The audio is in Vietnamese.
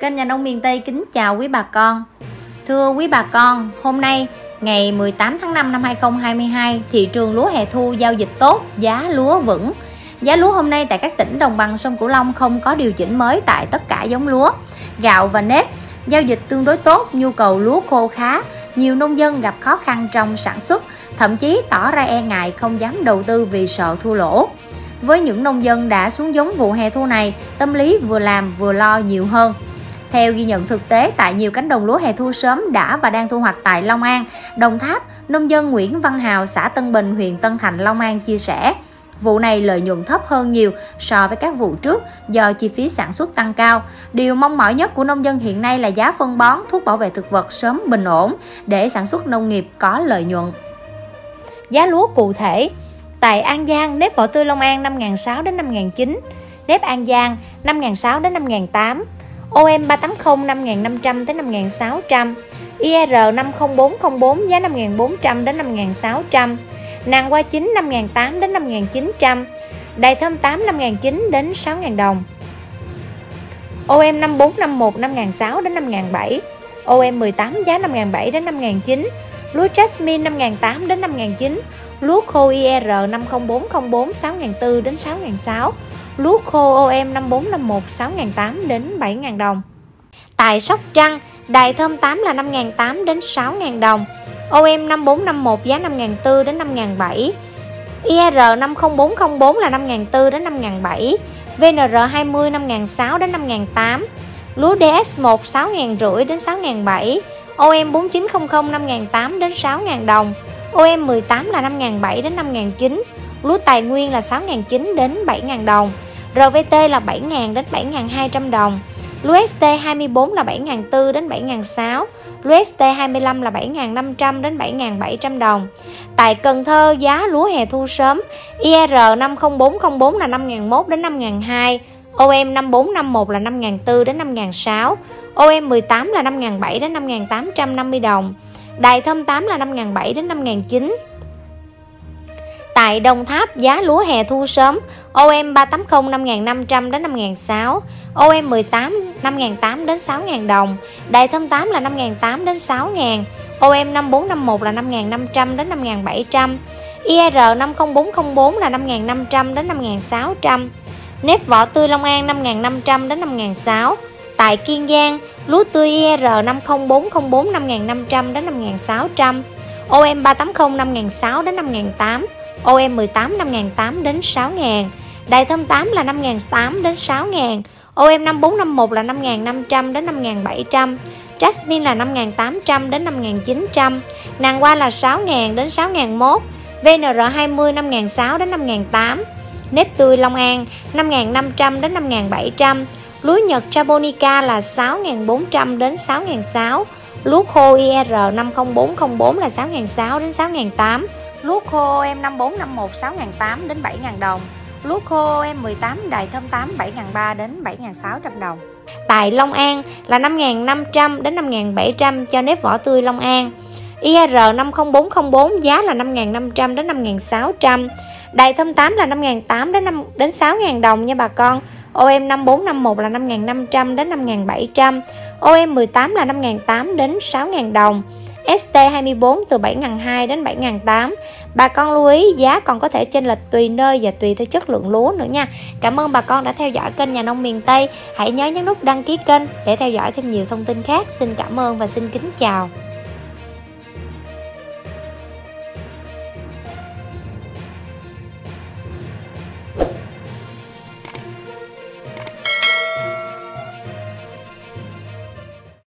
Kênh Nhà nông miền Tây kính chào quý bà con. Thưa quý bà con, hôm nay ngày 18 tháng 5 năm 2022, thị trường lúa hè thu giao dịch tốt, giá lúa vững. Giá lúa hôm nay tại các tỉnh đồng bằng sông Cửu Long không có điều chỉnh mới tại tất cả giống lúa. Gạo và nếp giao dịch tương đối tốt, nhu cầu lúa khô khá, nhiều nông dân gặp khó khăn trong sản xuất, thậm chí tỏ ra e ngại không dám đầu tư vì sợ thua lỗ. Với những nông dân đã xuống giống vụ hè thu này, tâm lý vừa làm vừa lo nhiều hơn. Theo ghi nhận thực tế tại nhiều cánh đồng lúa hè thu sớm đã và đang thu hoạch tại Long An, Đồng Tháp, nông dân Nguyễn Văn Hào, xã Tân Bình, huyện Tân Thạnh, Long An chia sẻ, vụ này lợi nhuận thấp hơn nhiều so với các vụ trước do chi phí sản xuất tăng cao. Điều mong mỏi nhất của nông dân hiện nay là giá phân bón, thuốc bảo vệ thực vật sớm bình ổn để sản xuất nông nghiệp có lợi nhuận. Giá lúa cụ thể: tại An Giang, nếp vỏ tươi Long An 5.600 đến 5.900, nếp An Giang 5.600 đến 5.800, OM 380 5.500 tới 5.600, IR 50404 giá 5.400 đến 5.600, nàng hoa chín 5.800 đến 5.900, đài thơm 8 5.900 đến 6.000 đồng, OM 5451 5.600 đến 5.700, OM 18 giá 5.700 đến 5.900, lúa Jasmine 5.800 đến 5.900, lúa khô IR 50404 6.400 đến 6.600, lúa khô OM 5451 6.800 đến 7.000 đồng. Tại Sóc Trăng, đài thơm 8 là 5.800 đến 6.000 đồng, OM 5451 giá 5.400 đến 5.700, IR 50404 là 5.400 đến 5.700, VNR 20 5.600 đến 5.800, lúa DS1 6.500 đến 6.700, OM 4900 5.800 đến 6.000 đồng, OM 18 là 5.700 đến 5.900, lúa Tài Nguyên là 6.900 đến 7.000 đồng, RVT là 7.000 đến 7.200 đồng, lúa ST24 là 7.400 đến 7.600, lúa ST25 là 7.500 đến 7.700 đồng. Tại Cần Thơ, giá lúa hè thu sớm IR 50404 là 5.100 đến 5.200, OM 5451 là 5.400 đến 5.600, OM 18 là 5.700 đến 5.850 đồng, đài thơm 8 là 5.700 đến 5.900. Tại Đồng Tháp, giá lúa hè thu sớm OM 380 5.500 đến 5.600, OM 18 5.800 đến 6.000 đồng, đài thơm 8 là 5.800 đến 6.000, OM 5451 là 5.500 đến 5.700, IR 50404 là 5.500 đến 5.600, nếp vỏ tươi Long An 5.500 đến 5.600. Tại Kiên Giang, lúa tươi IR 50404 5.500 đến 5.600, OM 380 5.600 đến 5.800, OM 18 5.800 đến 6.000, đài thơm 8 là 5.800 đến 6.000, OM 5451 là 5.500 đến 5.700, Jasmine là 5.800 đến 5.900, nàng hoa là 6.000 đến 6.001, VNR 20 5.600 đến 5.800, nếp tươi Long An 5.500 đến 5.700, lúa Nhật Japonica là 6.400 đến 6.600, lúa khô IR 50404 là 6.600 đến 6.800, lúa khô OM 5451 6.800 đến 7.000 đồng, lúa khô OM 18 đài thơm 8 7.300 đến 7.600 đồng. Tại Long An là 5.500 đến 5.700 cho nếp vỏ tươi Long An, IR 50404 giá là 5.500 đến 5.600, đài thơm 8 là 5.800 đến 6.000 đồng nha bà con, OM 5451 là 5.500 đến 5.700, OM 18 là 5.800 đến 6.000 đồng, ST24 từ 7.200 đến 7.800. Bà con lưu ý giá còn có thể chênh lệch tùy nơi và tùy theo chất lượng lúa nữa nha. Cảm ơn bà con đã theo dõi kênh Nhà nông miền Tây. Hãy nhớ nhấn nút đăng ký kênh để theo dõi thêm nhiều thông tin khác. Xin cảm ơn và xin kính chào.